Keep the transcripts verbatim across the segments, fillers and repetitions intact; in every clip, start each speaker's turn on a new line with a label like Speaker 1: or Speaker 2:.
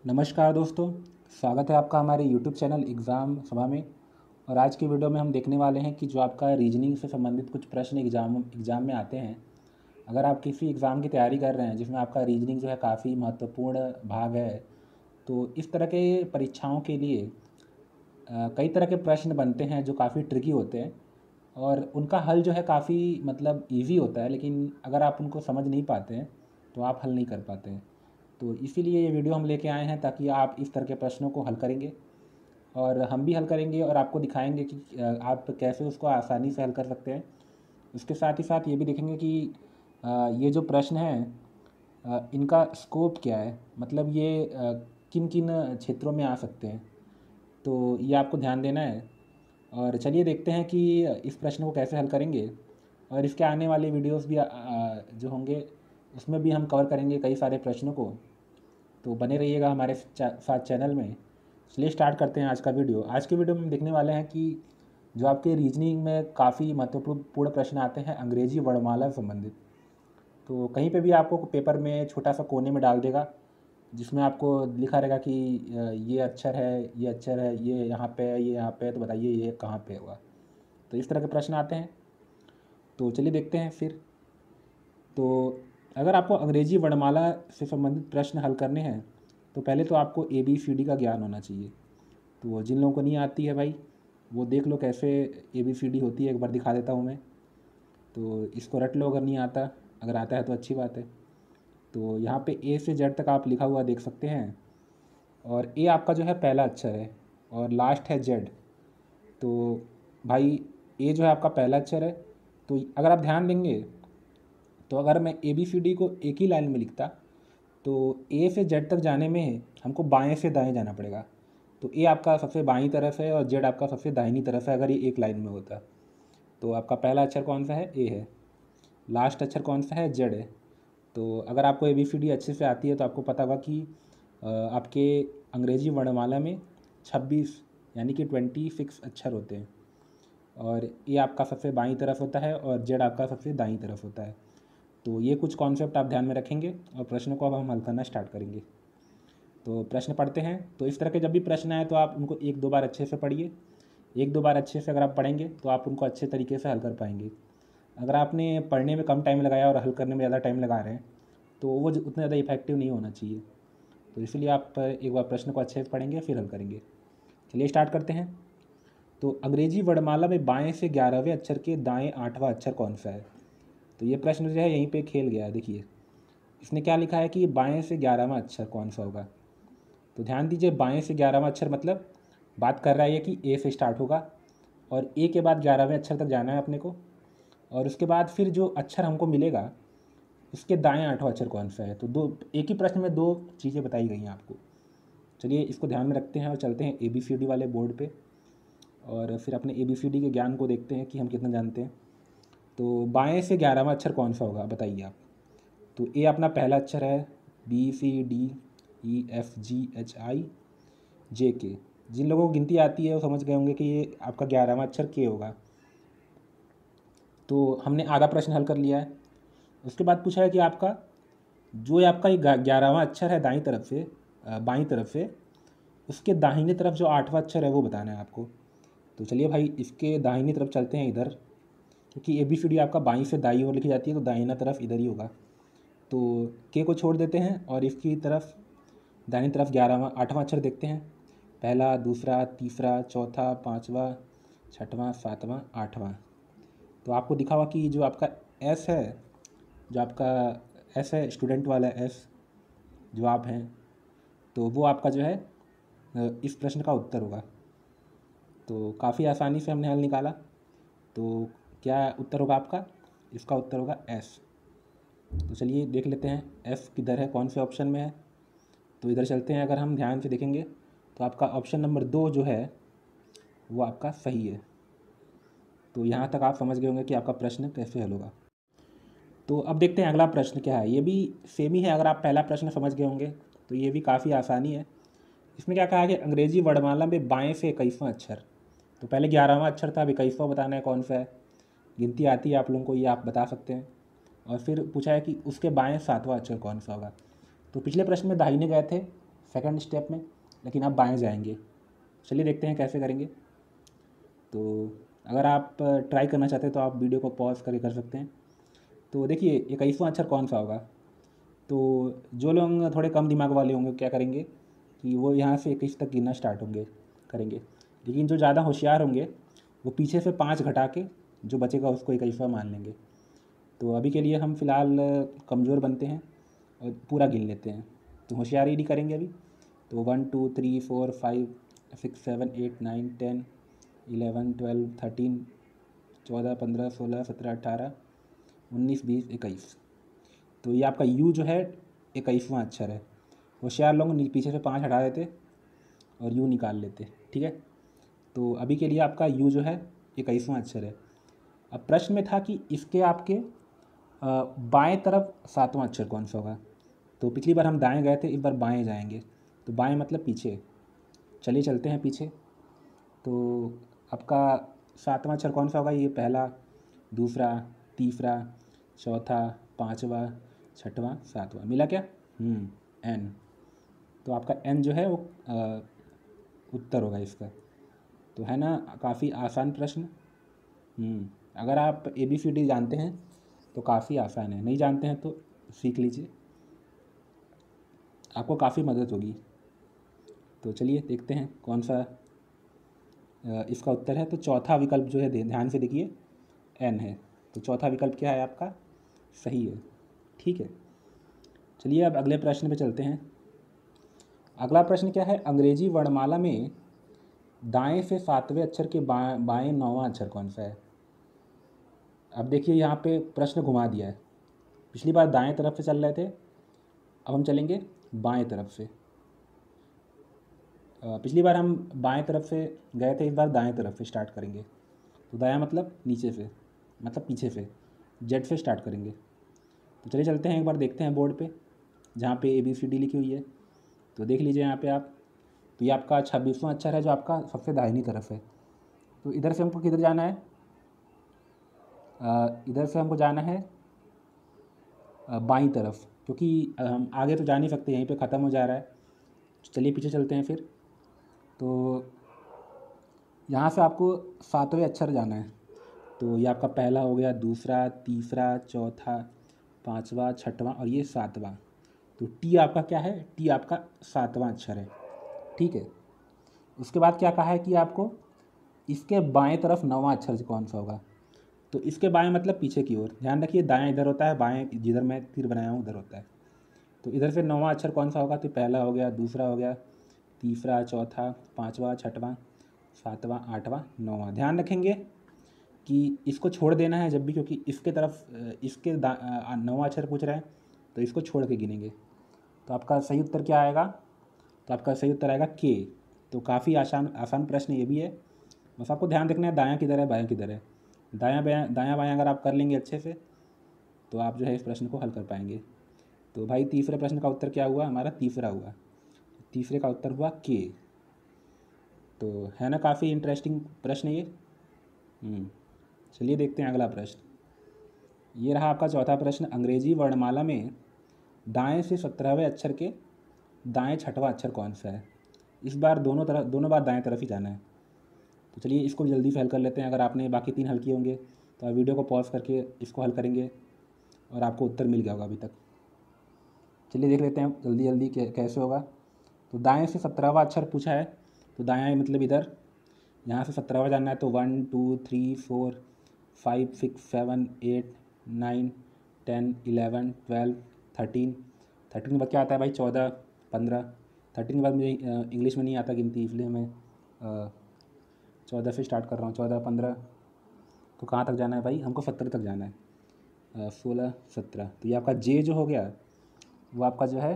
Speaker 1: नमस्कार दोस्तों, स्वागत है आपका हमारे यूट्यूब चैनल एग्ज़ाम सभा में। और आज की वीडियो में हम देखने वाले हैं कि जो आपका रीजनिंग से संबंधित कुछ प्रश्न एग्ज़ाम एग्ज़ाम में आते हैं। अगर आप किसी एग्ज़ाम की तैयारी कर रहे हैं जिसमें आपका रीजनिंग जो है काफ़ी महत्वपूर्ण भाग है, तो इस तरह के परीक्षाओं के लिए अ, कई तरह के प्रश्न बनते हैं जो काफ़ी ट्रिकी होते हैं और उनका हल जो है काफ़ी मतलब ईज़ी होता है, लेकिन अगर आप उनको समझ नहीं पाते हैं तो आप हल नहीं कर पाते हैं। तो इसीलिए ये वीडियो हम लेके आए हैं ताकि आप इस तरह के प्रश्नों को हल करेंगे और हम भी हल करेंगे और आपको दिखाएंगे कि अ, आप कैसे उसको आसानी से हल कर सकते हैं। उसके साथ ही साथ ये भी देखेंगे कि अ, ये जो प्रश्न हैं अ, इनका स्कोप क्या है, मतलब ये किन किन क्षेत्रों में आ सकते हैं। तो ये आपको ध्यान देना है। और चलिए देखते हैं कि इस प्रश्न को कैसे हल करेंगे। और इसके आने वाले वीडियोस भी आ, आ, जो होंगे उसमें भी हम कवर करेंगे कई सारे प्रश्नों को। तो बने रहिएगा हमारे चा- साथ चैनल में। चलिए स्टार्ट करते हैं आज का वीडियो। आज के वीडियो में हम देखने वाले हैं कि जो आपके रीजनिंग में काफ़ी महत्वपूर्ण प्रश्न आते हैं अंग्रेजी वर्णमाला से संबंधित। तो कहीं पे भी आपको पेपर में छोटा सा कोने में डाल देगा जिसमें आपको लिखा रहेगा कि अ, ये अक्षर है, ये अक्षर है, ये यहाँ पे है, ये यहाँ पे है, तो बताइए ये कहाँ पे होगा। तो इस तरह के प्रश्न आते हैं। तो चलिए देखते हैं फिर। तो अगर आपको अंग्रेजी वर्णमाला से संबंधित प्रश्न हल करने हैं तो पहले तो आपको ए बी सी डी का ज्ञान होना चाहिए। तो वो जिन लोगों को नहीं आती है भाई, वो देख लो कैसे ए बी सी डी होती है, एक बार दिखा देता हूँ मैं। तो इसको रट लो अगर नहीं आता, अगर आता है तो अच्छी बात है। तो यहाँ पे ए से जेड तक आप लिखा हुआ देख सकते हैं और ए आपका जो है पहला अक्षर है और लास्ट है जेड। तो भाई ए जो है आपका पहला अक्षर है। तो अगर आप ध्यान देंगे तो अगर मैं ए बी सी डी को एक ही लाइन में लिखता तो ए से जेड तक जाने में हमको बाएं से दाएं जाना पड़ेगा। तो ए आपका सबसे बाईं तरफ है और जेड आपका सबसे दाहिनी तरफ है अगर ये एक लाइन में होता। तो आपका पहला अक्षर कौन सा है? ए है। लास्ट अक्षर कौन सा है? जेड है। तो अगर आपको ए बी सी डी अच्छे से आती है तो आपको पता होगा कि अ, आपके अंग्रेजी वर्णमाला में छब्बीस यानी कि ट्वेंटी सिक्स अक्षर होते हैं और ए आपका सबसे बाईं तरफ होता है और जेड आपका सबसे दाईं तरफ होता है। तो ये कुछ कॉन्सेप्ट आप ध्यान में रखेंगे और प्रश्न को अब हम हल करना स्टार्ट करेंगे। तो प्रश्न पढ़ते हैं। तो इस तरह के जब भी प्रश्न आए तो आप उनको एक दो बार अच्छे से पढ़िए। एक दो बार अच्छे से अगर आप पढ़ेंगे तो आप उनको अच्छे तरीके से हल कर पाएंगे। अगर आपने पढ़ने में कम टाइम लगाया और हल करने में ज़्यादा टाइम लगा रहे हैं तो वो ज- उतना ज़्यादा इफेक्टिव नहीं होना चाहिए। तो इसलिए आप एक बार प्रश्न को अच्छे से पढ़ेंगे फिर हल करेंगे। चलिए स्टार्ट करते हैं। तो अंग्रेजी वर्णमाला में बाएं से ग्यारहवें अक्षर के दाएं आठवां अक्षर कौन सा है? तो ये प्रश्न जो है यहीं पे खेल गया है। देखिए इसने क्या लिखा है कि बाएं से ग्यारहवां अक्षर कौन सा होगा। तो ध्यान दीजिए, बाएं से ग्यारहवां अक्षर मतलब बात कर रहा है ये कि ए से स्टार्ट होगा और ए के बाद ग्यारहवें अक्षर तक जाना है अपने को। और उसके बाद फिर जो अक्षर हमको मिलेगा उसके दाएं आठवां अक्षर कौन सा है। तो दो एक ही प्रश्न में दो चीज़ें बताई गई हैं आपको। चलिए इसको ध्यान में रखते हैं और चलते हैं ए बी सी डी वाले बोर्ड पे और फिर अपने ए बी सी डी के ज्ञान को देखते हैं कि हम कितना जानते हैं। तो बाएं से ग्यारहवां अक्षर कौन सा होगा बताइए आप। तो ए अपना पहला अक्षर है, B C D E F G H I J K. जिन लोगों को गिनती आती है वो समझ गए होंगे कि ये आपका ग्यारहवां अक्षर के होगा। तो हमने आधा प्रश्न हल कर लिया है। उसके बाद पूछा है कि आपका जो ये आपका ये ग्यारहवां अक्षर है दाईं तरफ से, अ, बाईं तरफ से, उसके दाहिने तरफ जो आठवां अक्षर है वो बताना है आपको। तो चलिए भाई इसके दाहिनी तरफ चलते हैं इधर, क्योंकि ए बी सी डी आपका बाईं से दाईं ओर लिखी जाती है तो दाहिना तरफ इधर ही होगा। तो के को छोड़ देते हैं और इसकी तरफ दाहिनी तरफ ग्यारहवां आठवां अक्षर देखते हैं। पहला, दूसरा, तीसरा, चौथा, पाँचवा, छठवां, सातवां, आठवां। तो आपको दिखा हुआ कि जो आपका एस है, जो आपका एस है स्टूडेंट वाला एस जो आप हैं, तो वो आपका जो है अ, इस प्रश्न का उत्तर होगा। तो काफ़ी आसानी से हमने हल निकाला। तो क्या उत्तर होगा आपका? इसका उत्तर होगा एस। तो चलिए देख लेते हैं एफ किधर है, कौन से ऑप्शन में है। तो इधर चलते हैं। अगर हम ध्यान से देखेंगे तो आपका ऑप्शन नंबर दो जो है वो आपका सही है। तो यहाँ तक आप समझ गए होंगे कि आपका प्रश्न कैसे हल होगा। तो अब देखते हैं अगला प्रश्न क्या है। ये भी सेम ही है। अगर आप पहला प्रश्न समझ गए होंगे तो ये भी काफ़ी आसानी है। इसमें क्या कहा है कि अंग्रेजी वर्णमाला में बाएं से इक्कीसवां अक्षर। तो पहले ग्यारहवां अक्षर था, अब इक्कीसवां बताना है कौन सा है। गिनती आती है आप लोगों को, ये आप बता सकते हैं। और फिर पूछा है कि उसके बाएं सातवां अक्षर कौन सा होगा। तो पिछले प्रश्न में दाहिने गए थे, सेकंड स्टेप में, लेकिन अब बाएं जाएंगे। चलिए देखते हैं कैसे करेंगे। तो अगर आप ट्राई करना चाहते हैं तो आप वीडियो को पॉज करके कर सकते हैं। तो देखिए इक्कीसवां अक्षर कौन सा होगा। तो जो लोग थोड़े कम दिमाग वाले होंगे क्या करेंगे कि वो यहाँ से इक्कीस तक गिनना स्टार्ट होंगे करेंगे, लेकिन जो ज़्यादा होशियार होंगे वो पीछे से पाँच घटा के जो बचेगा उसको इक्कीसवां मान लेंगे। तो अभी के लिए हम फ़िलहाल कमज़ोर बनते हैं और पूरा गिन लेते हैं। तो होशियारी नहीं करेंगे अभी। तो one two three four five six seven eight nine ten eleven twelve thirteen चौदह पंद्रह सोलह सत्रह अठारह उन्नीस बीस इक्कीस। तो ये आपका यू जो है इक्कीसवां अक्षर है। होशियार लोग पीछे से पाँच हटा देते और यू निकाल लेते। ठीक है, तो अभी के लिए आपका यू जो है इक्कीसवां अक्षर है। अब प्रश्न में था कि इसके आपके बाएं तरफ सातवां अक्षर कौन सा होगा। तो पिछली बार हम दाएं गए थे, इस बार बाएं जाएंगे। तो बाएं मतलब पीछे। चलिए चलते हैं पीछे। तो आपका सातवां अक्षर कौन सा होगा। ये पहला, दूसरा, तीसरा, चौथा, पाँचवा, छठवां, सातवां, मिला क्या एन। तो आपका एन जो है वो आ, उत्तर होगा इसका। तो है ना काफ़ी आसान प्रश्न। अगर आप ए बी सी डी जानते हैं तो काफ़ी आसान है, नहीं जानते हैं तो सीख लीजिए, आपको काफ़ी मदद होगी। तो चलिए देखते हैं कौन सा इसका उत्तर है। तो चौथा विकल्प जो है ध्यान से देखिए एन है। तो चौथा विकल्प क्या है आपका, सही है। ठीक है, चलिए अब अगले प्रश्न पे चलते हैं। अगला प्रश्न क्या है, अंग्रेजी वर्णमाला में दाएं से सातवें अक्षर के बाएं बाएं नौवां अक्षर कौन सा है। अब देखिए यहाँ पे प्रश्न घुमा दिया है। पिछली बार दाएं तरफ से चल रहे थे, अब हम चलेंगे बाएं तरफ से। पिछली बार हम बाएं तरफ से गए थे, इस बार दाएं तरफ से स्टार्ट करेंगे। तो दायां मतलब नीचे से, मतलब पीछे से, जेड से स्टार्ट करेंगे। तो चलिए चलते हैं, एक बार देखते हैं बोर्ड पे जहाँ पे ए बी सी डी लिखी हुई है। तो देख लीजिए यहाँ पे आप। तो ये आपका छब्बीसवां अक्षर है जो आपका सबसे दाहिनी तरफ है। तो इधर से हमको किधर जाना है, इधर से हमको जाना है बाईं तरफ, क्योंकि हम आगे तो जा नहीं सकते, यहीं पे ख़त्म हो जा रहा है। चलिए पीछे चलते हैं फिर। तो यहाँ से आपको सातवें अक्षर जाना है। तो ये आपका पहला हो गया, दूसरा, तीसरा, चौथा, पांचवा, छठवां और ये सातवां। तो टी आपका क्या है, टी आपका सातवां अक्षर है। ठीक है, उसके बाद क्या कहा है कि आपको इसके बाएं तरफ नौवां अक्षर कौन सा होगा। तो इसके बाएं मतलब पीछे की ओर। ध्यान रखिए दाएं इधर होता है, बाएं जिधर मैं तीर बनाया हूँ उधर होता है। तो इधर से नौवां अक्षर कौन सा होगा। तो पहला हो गया, दूसरा हो गया, तीसरा, चौथा, पाँचवा, छठवां, सातवां, आठवां, नौवां। ध्यान रखेंगे कि इसको छोड़ देना है जब भी, क्योंकि इसके तरफ इसके नौवां अक्षर पूछ रहे हैं तो इसको छोड़ के गिनेंगे। तो आपका सही उत्तर क्या आएगा, तो आपका सही उत्तर आएगा के। तो काफ़ी आसान आसान प्रश्न ये भी है, बस आपको ध्यान रखना है दायां किधर है बायां किधर है। दायां बायां दायां बायां अगर आप कर लेंगे अच्छे से तो आप जो है इस प्रश्न को हल कर पाएंगे। तो भाई तीसरे प्रश्न का उत्तर क्या हुआ, हमारा तीसरा हुआ। तीसरे का उत्तर हुआ के। तो है ना काफ़ी इंटरेस्टिंग प्रश्न ये। चलिए देखते हैं अगला प्रश्न। ये रहा आपका चौथा प्रश्न, अंग्रेजी वर्णमाला में दाएं से सत्रहवें अक्षर के दाएं छठवां अक्षर कौन सा है। इस बार दोनों तरफ दोनों बार दाएं तरफ ही जाना है। तो चलिए इसको जल्दी से हल कर लेते हैं। अगर आपने बाकी तीन हल किए होंगे तो आप वीडियो को पॉज करके इसको हल करेंगे और आपको उत्तर मिल गया होगा अभी तक। चलिए देख लेते हैं जल्दी जल्दी कैसे होगा। तो दाएं से सत्रहवां अक्षर पूछा है, तो दायां मतलब इधर, यहाँ से सत्रहवां जाना है। तो one two three four five six seven eight nine ten eleven twelve thirteen. Thirteen के बाद क्या आता है भाई, चौदह, पंद्रह। थर्टीन के बाद मुझे इंग्लिश में नहीं आता गिनती, इसलिए मैं चौदह से स्टार्ट कर रहा हूँ। चौदह, पंद्रह, तो कहाँ तक जाना है भाई, हमको सत्तर तक जाना है। सोलह, सत्रह। तो ये आपका जे जो हो गया वो आपका जो है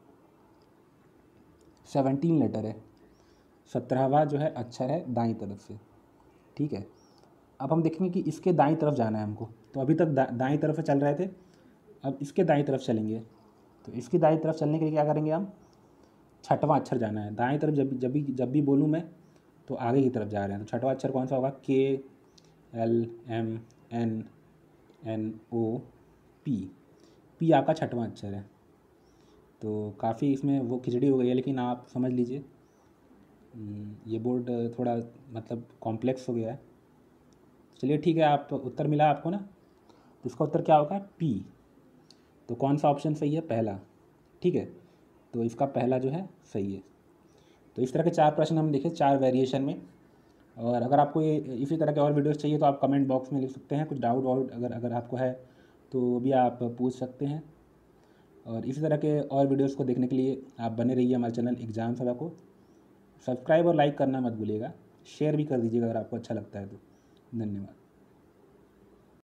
Speaker 1: सेवनटीन लेटर है, सत्रहवा जो है अक्षर है दाईं तरफ से। ठीक है, अब हम देखेंगे कि इसके दाईं तरफ जाना है हमको। तो अभी तक दा, दाईं तरफ से चल रहे थे, अब इसके दाईं तरफ चलेंगे। तो इसकी दाईं तरफ चलने के लिए क्या करेंगे हम, छठवां अक्षर जाना है दाईं तरफ। जब जब भी जब भी बोलूँ मैं तो आगे की तरफ जा रहे हैं। तो छठवां अक्षर कौन सा होगा, K L M N N O P. P आपका छठवां अक्षर है। तो काफ़ी इसमें वो खिचड़ी हो गई है, लेकिन आप समझ लीजिए ये बोर्ड थोड़ा मतलब कॉम्प्लेक्स हो गया है। चलिए ठीक है, आप उत्तर मिला आपको ना, तो इसका उत्तर क्या होगा? पी। तो कौन सा ऑप्शन सही है? पहला। ठीक है, तो इसका पहला जो है सही है। तो इस तरह के चार प्रश्न हम देखे, चार वेरिएशन में। और अगर आपको ये इसी तरह के और वीडियोस चाहिए तो आप कमेंट बॉक्स में लिख सकते हैं। कुछ डाउट वाउट अगर अगर आपको है तो वो भी आप पूछ सकते हैं। और इसी तरह के और वीडियोस को देखने के लिए आप बने रहिए हमारे चैनल एग्ज़ाम सभा को। सब्सक्राइब और लाइक करना मत भूलिएगा, शेयर भी कर दीजिएगा अगर आपको अच्छा लगता है तो। धन्यवाद।